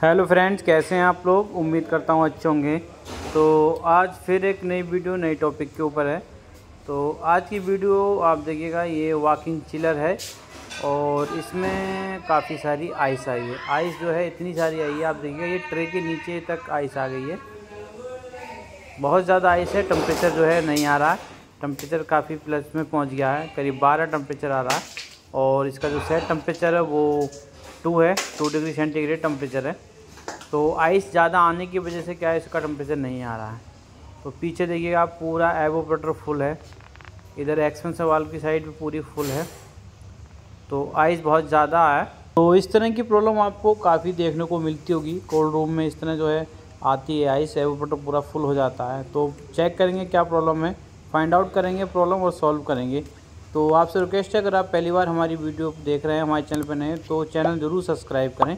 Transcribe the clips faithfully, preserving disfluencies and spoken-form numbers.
Hello friends, कैसे हैं आप लोग। उम्मीद करता हूँ अच्छे होंगे। तो आज फिर एक नई वीडियो नई टॉपिक के ऊपर है। तो आज की वीडियो आप देखिएगा, ये वॉकिंग चिलर है और इसमें काफ़ी सारी आइस आई है। आइस जो है इतनी सारी आई है, आप देखिएगा ये ट्रे के नीचे तक आइस आ गई है। बहुत ज़्यादा आइस है। टेम्परेचर जो है नहीं आ रहा है, टेम्परेचर काफ़ी प्लस में पहुँच गया है, करीब बारह टेम्परेचर आ रहा है। और इसका जो सेट टेम्परेचर है वो टू है, टू डिग्री सेंटीग्रेड टेम्परेचर है। तो आइस ज़्यादा आने की वजह से क्या है, इसका टेम्परेचर नहीं आ रहा है। तो पीछे देखिएगा आप, पूरा एवोपोरेटर फुल है। इधर एक्सपेंसर वाल्व की साइड भी पूरी फुल है। तो आइस बहुत ज़्यादा है। तो इस तरह की प्रॉब्लम आपको काफ़ी देखने को मिलती होगी। कोल्ड रूम में इस तरह जो है आती है आइस, एवोपोरेटर पूरा फुल हो जाता है। तो चेक करेंगे क्या प्रॉब्लम है, फाइंड आउट करेंगे प्रॉब्लम और सॉल्व करेंगे। तो आपसे रिक्वेस्ट है, अगर आप पहली बार हमारी वीडियो देख रहे हैं, हमारे चैनल पर नए, तो चैनल ज़रूर सब्सक्राइब करें।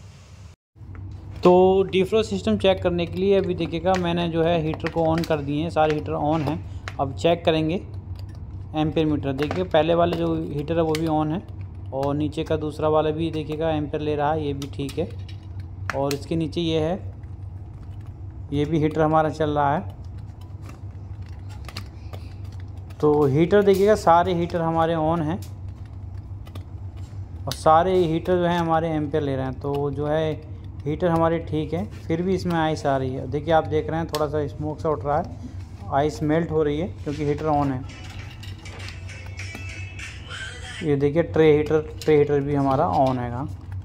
तो डिफ्रॉस्ट सिस्टम चेक करने के लिए अभी देखिएगा, मैंने जो है हीटर को ऑन कर दिए हैं, सारे हीटर ऑन हैं। अब चेक करेंगे एम्पेयर मीटर। देखिए पहले वाले जो हीटर है वो भी ऑन है और नीचे का दूसरा वाला भी देखिएगा एम्पेयर ले रहा है, ये भी ठीक है। और इसके नीचे ये है, ये भी हीटर हमारा चल रहा है। तो हीटर देखिएगा, सारे हीटर हमारे ऑन हैं और सारे हीटर जो हैं हमारे एम्पेयर ले रहे हैं। तो जो है हीटर हमारे ठीक है, फिर भी इसमें आइस आ रही है। देखिए आप देख रहे हैं, थोड़ा सा स्मोक सा उठ रहा है, आइस मेल्ट हो रही है क्योंकि हीटर ऑन है। ये देखिए ट्रे हीटर ट्रे हीटर भी हमारा ऑन हैगा।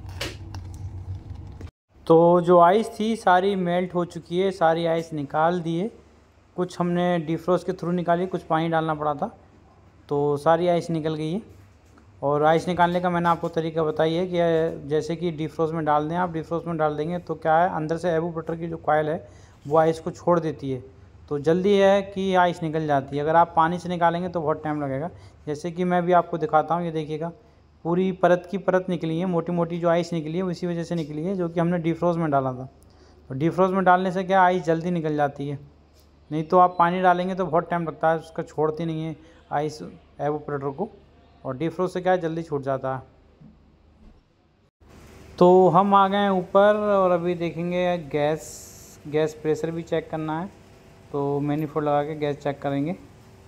तो जो आइस थी सारी मेल्ट हो चुकी है, सारी आइस निकाल दिए। कुछ हमने डिफ्रॉस्ट के थ्रू निकाली, कुछ पानी डालना पड़ा था, तो सारी आइस निकल गई है। और आइस निकालने का मैंने आपको तरीका बताई है कि जैसे कि डिफ्रॉस्ट में डाल दें। आप डिफ्रॉस्ट में डाल देंगे तो क्या है, अंदर से एवोपोरेटर की जो कॉइल है वो आइस को छोड़ देती है, तो जल्दी है कि आइस निकल जाती है। अगर आप पानी से निकालेंगे तो बहुत टाइम लगेगा। जैसे कि मैं भी आपको दिखाता हूँ, ये देखिएगा पूरी परत की परत निकली है, मोटी मोटी जो आइस निकली है वो इसी वजह से निकली है, जो कि हमने डिफ्रॉस्ट में डाला था। तो डिफ्रॉस्ट में डालने से क्या, आइस जल्दी निकल जाती है। नहीं तो आप पानी डालेंगे तो बहुत टाइम लगता है, उसका छोड़ती नहीं है आइस एवोपोरेटर को। और डिफ्रॉस्ट से क्या है, जल्दी छूट जाता है। तो हम आ गए हैं ऊपर और अभी देखेंगे गैस गैस प्रेशर भी चेक करना है। तो मैनीफोल्ड लगा के गैस चेक करेंगे।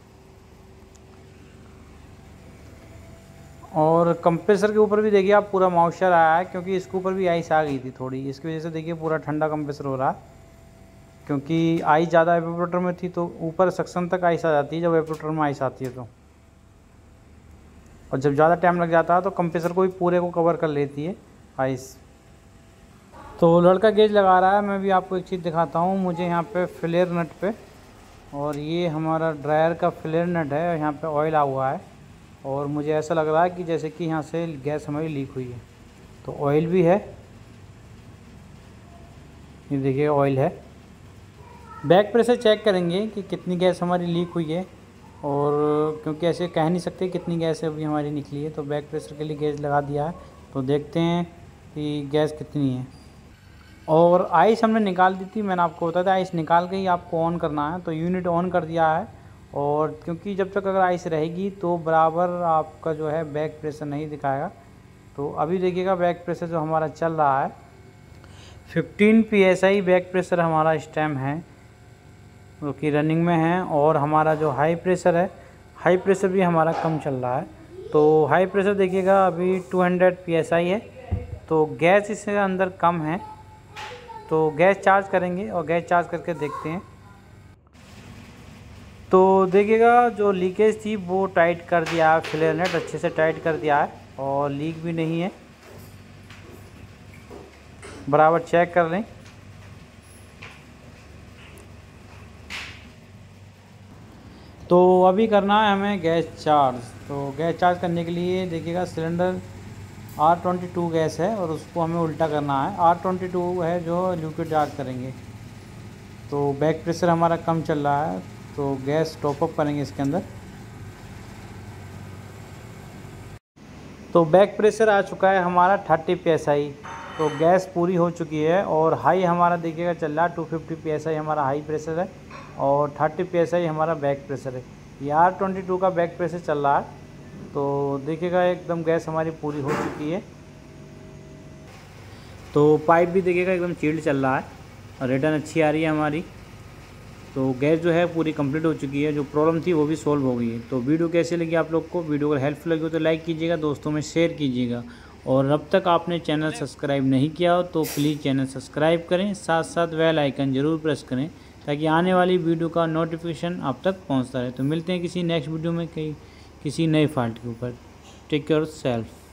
और कंप्रेसर के ऊपर भी देखिए आप, पूरा मॉइस्चर आया है क्योंकि इसके ऊपर भी आइस आ गई थी थोड़ी, इसकी वजह से देखिए पूरा ठंडा कंप्रेसर हो रहा है। क्योंकि आइस ज़्यादा एवोपोरेटर में थी तो ऊपर सक्शन तक आइस आ जाती है जब एवोपोरेटर में आइस आती है तो। और जब ज़्यादा टाइम लग जाता है तो कंप्रेसर को भी पूरे को कवर कर लेती है आइस। तो लड़का गेज लगा रहा है, मैं भी आपको एक चीज़ दिखाता हूँ। मुझे यहाँ पे फ्लेयर नट पे, और ये हमारा ड्रायर का फ्लेयर नट है, और यहाँ पे ऑयल आ हुआ है। और मुझे ऐसा लग रहा है कि जैसे कि यहाँ से गैस हमारी लीक हुई है। तो ऑयल भी है, ये देखिए ऑयल है। बैक प्रेशर चेक करेंगे कि कितनी गैस हमारी लीक हुई है, और क्योंकि ऐसे कह नहीं सकते कितनी गैस अभी हमारी निकली है। तो बैक प्रेशर के लिए गैस लगा दिया है, तो देखते हैं कि गैस कितनी है। और आइस हमने निकाल दी थी, मैंने आपको बताया था आइस निकाल के ही आपको ऑन करना है। तो यूनिट ऑन कर दिया है, और क्योंकि जब तक अगर आइस रहेगी तो बराबर आपका जो है बैक प्रेशर नहीं दिखाएगा। तो अभी देखिएगा बैक प्रेशर जो हमारा चल रहा है, fifteen P S I back pressure हमारा इस टाइम है, जो कि रनिंग में है। और हमारा जो हाई प्रेशर है, हाई प्रेशर भी हमारा कम चल रहा है। तो हाई प्रेशर देखिएगा अभी two hundred P S I है। तो गैस इससे अंदर कम है, तो गैस चार्ज करेंगे और गैस चार्ज करके देखते हैं। तो देखिएगा जो लीकेज थी वो टाइट कर दिया है, फ्लेयर नेट अच्छे से टाइट कर दिया है और लीक भी नहीं है। बराबर चेक कर लें। तो अभी करना है हमें गैस चार्ज। तो गैस चार्ज करने के लिए देखिएगा cylinder R twenty two gas है और उसको हमें उल्टा करना है। आर ट्वेंटी टू है जो लिक्विड चार्ज करेंगे। तो बैक प्रेशर हमारा कम चल रहा है, तो गैस टॉप अप करेंगे इसके अंदर। तो बैक प्रेशर आ चुका है हमारा थर्टी पी एस आई। तो गैस पूरी हो चुकी है। और हाई हमारा देखिएगा चल रहा है two fifty P S I हमारा हाई प्रेशर है, और थर्टी पी एस आई हमारा बैक प्रेशर है। ये आर ट्वेंटी टू का बैक प्रेशर चल रहा है। तो देखिएगा एकदम गैस हमारी पूरी हो चुकी है। तो पाइप भी देखिएगा एकदम चिल्ड चल रहा है और रिटर्न अच्छी आ रही है हमारी। तो गैस जो है पूरी कंप्लीट हो चुकी है, जो प्रॉब्लम थी वो भी सॉल्व हो गई है। तो वीडियो कैसे लगी आप लोग को? वीडियो अगर हेल्पफुल लगी हो तो लाइक कीजिएगा, दोस्तों में शेयर कीजिएगा, और अब तक आपने चैनल सब्सक्राइब नहीं किया हो तो प्लीज़ चैनल सब्सक्राइब करें, साथ साथ बेल आइकन ज़रूर प्रेस करें ताकि आने वाली वीडियो का नोटिफिकेशन आप तक पहुंचता रहे। तो मिलते हैं किसी नेक्स्ट वीडियो में कहीं किसी नए फॉल्ट के ऊपर। Take care self.